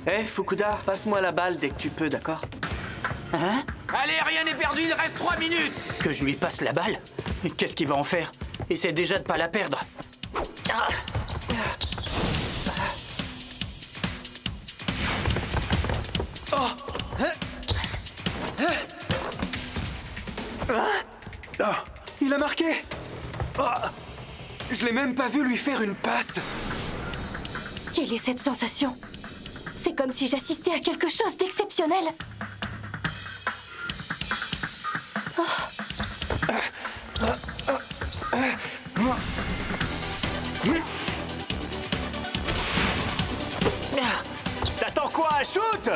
Hé, Fukuda, passe-moi la balle dès que tu peux, d'accord? Hein? Allez, rien n'est perdu, il reste 3 minutes. Que je lui passe la balle? Qu'est-ce qu'il va en faire? Essaie déjà de pas la perdre. Ah. Il a marqué. Je l'ai même pas vu lui faire une passe. Quelle est cette sensation? C'est comme si j'assistais à quelque chose d'exceptionnel. T'attends quoi? Shoot!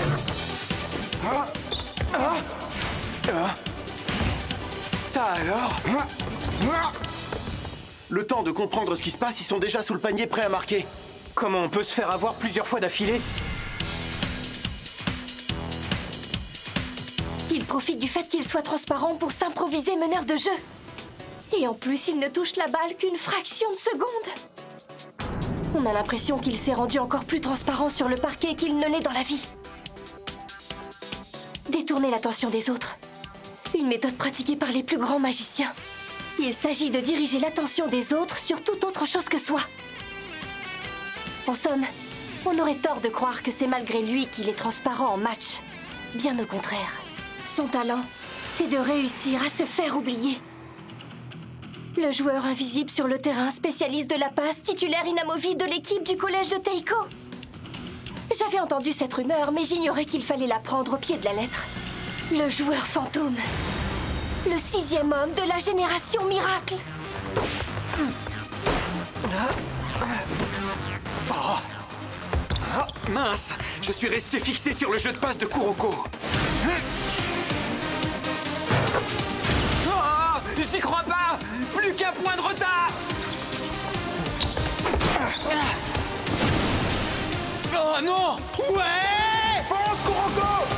Ça alors? Le temps de comprendre ce qui se passe, ils sont déjà sous le panier prêts à marquer. Comment on peut se faire avoir plusieurs fois d'affilée? Il profite du fait qu'il soit transparent pour s'improviser meneur de jeu. Et en plus, il ne touche la balle qu'une fraction de seconde. On a l'impression qu'il s'est rendu encore plus transparent sur le parquet qu'il ne l'est dans la vie. Détourner l'attention des autres. Une méthode pratiquée par les plus grands magiciens. Il s'agit de diriger l'attention des autres sur toute autre chose que soi. En somme, on aurait tort de croire que c'est malgré lui qu'il est transparent en match. Bien au contraire. Son talent, c'est de réussir à se faire oublier. Le joueur invisible sur le terrain, spécialiste de la passe, titulaire inamovible de l'équipe du collège de Teiko. J'avais entendu cette rumeur, mais j'ignorais qu'il fallait la prendre au pied de la lettre. Le joueur fantôme. Le 6e homme de la génération miracle. Mince, je suis resté fixé sur le jeu de passe de Kuroko. Oh, j'y crois pas. Plus qu'un point de retard. Oh non. Ouais. Fonce, Kuroko.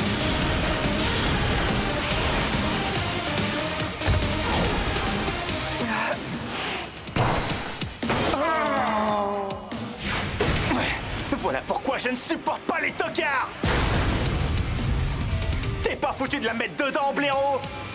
Voilà pourquoi je ne supporte pas les tocards! T'es pas foutu de la mettre dedans, blaireau!